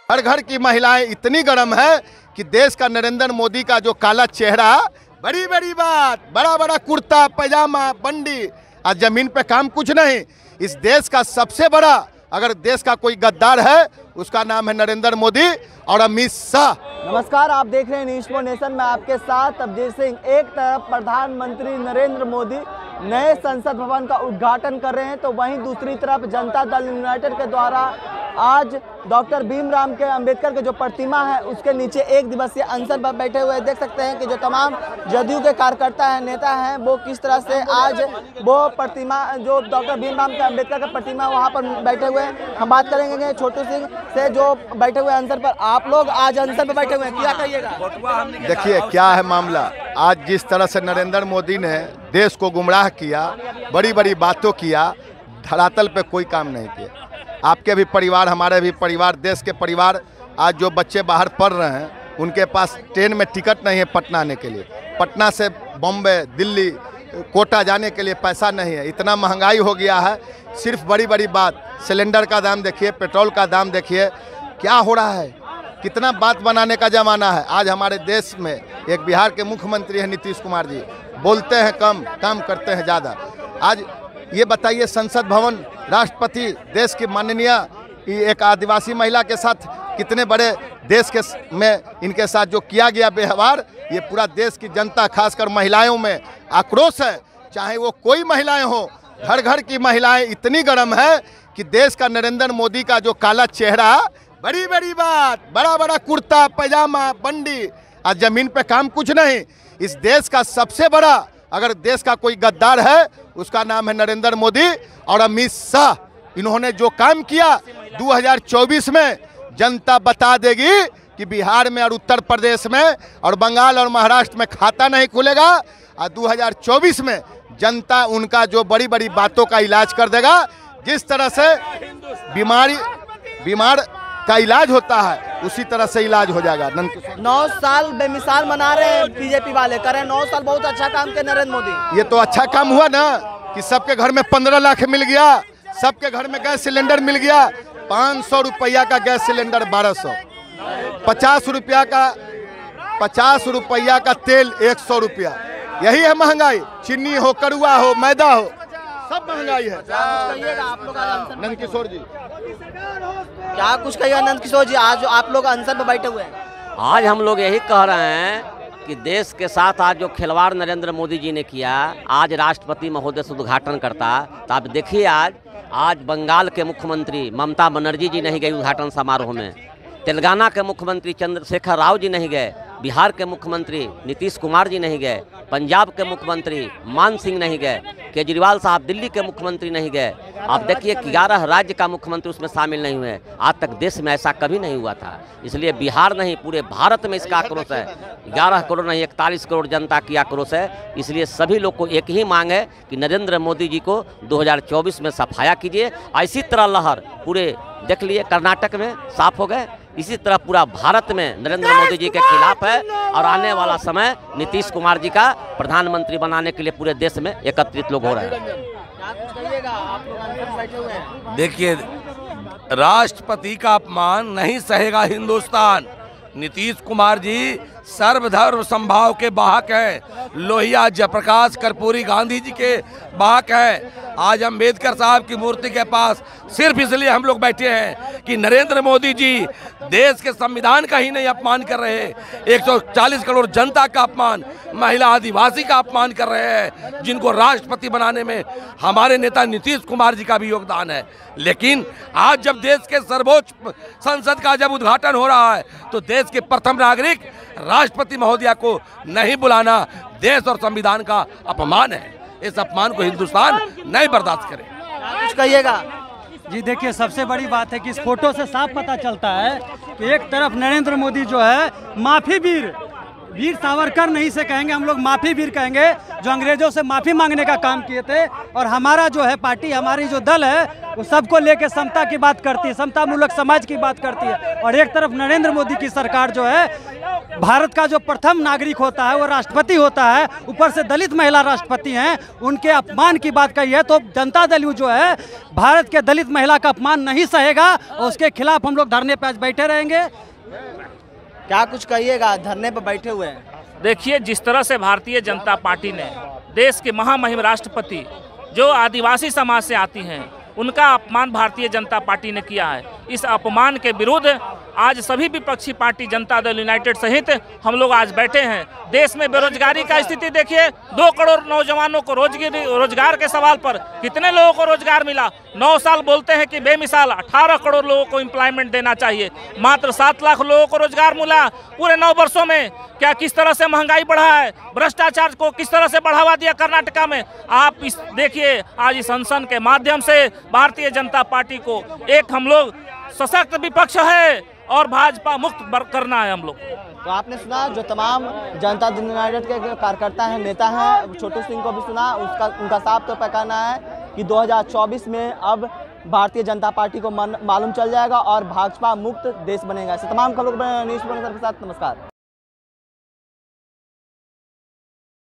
हर घर की महिलाएं इतनी गर्म है कि देश का नरेंद्र मोदी का जो काला चेहरा, बड़ी बड़ी बात, बड़ा बड़ा कुर्ता पैजामा बंडी, आज जमीन पे काम कुछ नहीं। इस देश का सबसे बड़ा अगर देश का कोई गद्दार है उसका नाम है नरेंद्र मोदी और अमित शाह। नमस्कार, आप देख रहे हैं न्यूज़ फॉर नेशन। मैं आपके साथ अवधेश सिंह। एक तरफ प्रधानमंत्री नरेंद्र मोदी नए संसद भवन का उद्घाटन कर रहे हैं, तो वहीं दूसरी तरफ जनता दल यूनाइटेड के द्वारा आज डॉक्टर भीमराव के अंबेडकर के जो प्रतिमा है उसके नीचे एक दिवसीय अनशन पर बैठे हुए देख सकते हैं कि जो तमाम जदयू के कार्यकर्ता हैं, नेता हैं, वो किस तरह से आज वो प्रतिमा जो डॉक्टर भीमराव के अंबेडकर का प्रतिमा वहां पर बैठे हुए हैं। हम बात करेंगे छोटू सिंह से जो बैठे हुए अनशन पर। आप लोग आज अनशन पर बैठे हुए हैं, क्या कहिएगा? देखिए क्या है मामला। आज जिस तरह से नरेंद्र मोदी ने देश को गुमराह किया, बड़ी बड़ी बातों किया, धरातल पे कोई काम नहीं किया। आपके भी परिवार, हमारे भी परिवार, देश के परिवार, आज जो बच्चे बाहर पढ़ रहे हैं उनके पास ट्रेन में टिकट नहीं है पटना आने के लिए। पटना से बॉम्बे, दिल्ली, कोटा जाने के लिए पैसा नहीं है। इतना महंगाई हो गया है। सिर्फ बड़ी बड़ी बात, सिलेंडर का दाम देखिए, पेट्रोल का दाम देखिए, क्या हो रहा है। कितना बात बनाने का ज़माना है। आज हमारे देश में एक बिहार के मुख्यमंत्री हैं नीतीश कुमार जी, बोलते हैं कम, काम करते हैं ज़्यादा। आज ये बताइए, संसद भवन, राष्ट्रपति, देश की माननीय एक आदिवासी महिला के साथ कितने बड़े देश के में इनके साथ जो किया गया व्यवहार, ये पूरा देश की जनता, खासकर महिलाओं में आक्रोश है। चाहे वो कोई महिलाएं हो, घर घर की महिलाएं इतनी गर्म है कि देश का नरेंद्र मोदी का जो काला चेहरा, बड़ी बड़ी बात, बड़ा बड़ा कुर्ता पैजामा बंडी, आज जमीन पे काम कुछ नहीं। इस देश का सबसे बड़ा अगर देश का कोई गद्दार है उसका नाम है नरेंद्र मोदी और अमित शाह। इन्होंने जो काम किया 2024 में जनता बता देगी कि बिहार में और उत्तर प्रदेश में और बंगाल और महाराष्ट्र में खाता नहीं खुलेगा। और 2024 में जनता उनका जो बड़ी बड़ी बातों का इलाज कर देगा। जिस तरह से बीमार का इलाज होता है उसी तरह से इलाज हो जाएगा। 9 साल बेमिसाल मना रहे हैं बीजेपी वाले, कह रहे हैं 9 साल बहुत अच्छा काम किया नरेंद्र मोदी। ये तो अच्छा काम हुआ ना कि सबके घर में 15 लाख मिल गया, सबके घर में गैस सिलेंडर मिल गया। 500 रुपया का गैस सिलेंडर 1200, 50 रुपया का तेल 100 रुपया। यही है महंगाई। चीनी हो, कड़ुआ हो, मैदा हो, सब महंगाई है। नंद किशोर जी, क्या कुछ कहिएगा? नंद किशोर जी, आज आप लोग अनशन पर बैठे हुए हैं। आज हम लोग यही कह रहे हैं कि देश के साथ आज जो खिलवाड़ नरेंद्र मोदी जी ने किया, आज राष्ट्रपति महोदय से उद्घाटन करता। तो आप देखिए आज बंगाल के मुख्यमंत्री ममता बनर्जी जी नहीं गई उद्घाटन समारोह में, तेलंगाना के मुख्यमंत्री चंद्रशेखर राव जी नहीं गए, बिहार के मुख्यमंत्री नीतीश कुमार जी नहीं गए, पंजाब के मुख्यमंत्री मान सिंह नहीं गए, केजरीवाल साहब दिल्ली के मुख्यमंत्री नहीं गए। आप देखिए 11 राज्य का मुख्यमंत्री उसमें शामिल नहीं हुए। आज तक देश में ऐसा कभी नहीं हुआ था। इसलिए बिहार नहीं, पूरे भारत में इसका आक्रोश है। 11 करोड़ नहीं, 41 करोड़ जनता की आक्रोश है। इसलिए सभी लोग को एक ही मांग है कि नरेंद्र मोदी जी को 2024 में सफाया कीजिए। इसी तरह लहर पूरे देख लिए कर्नाटक में साफ हो गए, इसी तरह पूरा भारत में नरेंद्र मोदी जी के खिलाफ है। और आने वाला समय नीतीश कुमार जी का प्रधानमंत्री बनाने के लिए पूरे देश में एकत्रित लोग हो रहे हैं। देखिए, राष्ट्रपति का अपमान नहीं सहेगा हिंदुस्तान। नीतीश कुमार जी सर्वधर्म समभाव के वाहक हैं, लोहिया जयप्रकाश कर्पूरी गांधी जी के वाहक हैं। आज अंबेडकर साहब की मूर्ति के पास सिर्फ इसलिए हम लोग बैठे हैं कि नरेंद्र मोदी जी देश के संविधान का ही नहीं अपमान कर रहे हैं, 140 करोड़ जनता का अपमान, महिला आदिवासी का अपमान कर रहे हैं, जिनको राष्ट्रपति बनाने में हमारे नेता नीतीश कुमार जी का भी योगदान है। लेकिन आज जब देश के सर्वोच्च संसद का जब उद्घाटन हो रहा है तो देश के प्रथम नागरिक राष्ट्रपति महोदया को नहीं बुलाना देश और संविधान का अपमान है। इस अपमान को हिंदुस्तान नहीं बर्दाश्त करे। कुछ कहिएगा? जी देखिए, सबसे बड़ी बात है कि इस फोटो से साफ पता चलता है कि एक तरफ नरेंद्र मोदी जो है माफी वीर सावरकर नहीं से कहेंगे, हम लोग माफी वीर कहेंगे, जो अंग्रेजों से माफी मांगने का काम किए थे। और हमारा जो है पार्टी, हमारी जो दल है वो सबको लेके समता की बात करती है, समता मूलक समाज की बात करती है। और एक तरफ नरेंद्र मोदी की सरकार जो है भारत का जो प्रथम नागरिक होता है वो राष्ट्रपति होता है, ऊपर से दलित महिला राष्ट्रपति हैं, उनके अपमान की बात कही है। तो जनता दल यू जो है भारत के दलित महिला का अपमान नहीं सहेगा और उसके खिलाफ हम लोग धरने पर आज बैठे रहेंगे। क्या कुछ कहिएगा, धरने पर बैठे हुए हैं? देखिए, जिस तरह से भारतीय जनता पार्टी ने देश के महामहिम राष्ट्रपति जो आदिवासी समाज से आती हैं उनका अपमान भारतीय जनता पार्टी ने किया है। इस अपमान के विरुद्ध आज सभी विपक्षी पार्टी जनता दल यूनाइटेड सहित हम लोग आज बैठे हैं। देश में बेरोजगारी का स्थिति देखिए, 2 करोड़ नौजवानों को रोजगार के सवाल पर कितने लोगों को रोजगार मिला? 9 साल बोलते हैं कि बेमिसाल 18 करोड़ लोगों को एम्प्लॉयमेंट देना चाहिए, मात्र 7 लाख लोगों को रोजगार मिला पूरे 9 वर्षों में। क्या किस तरह से महंगाई बढ़ा है, भ्रष्टाचार को किस तरह से बढ़ावा दिया कर्नाटका में। आप इस देखिए, आज इस अनशन के माध्यम से भारतीय जनता पार्टी को एक हम लोग सशक्त विपक्ष है और भाजपा मुक्त करना है हम लोग। तो आपने सुना जो तमाम जनता दल यूनाइटेड के कार्यकर्ता हैं, नेता हैं, छोटू सिंह को भी सुना, उनका साफ तौर पर कहना है कि 2024 में अब भारतीय जनता पार्टी को मालूम चल जाएगा और भाजपा मुक्त देश बनेगा। ऐसे तमाम खबरों के साथ नमस्कार।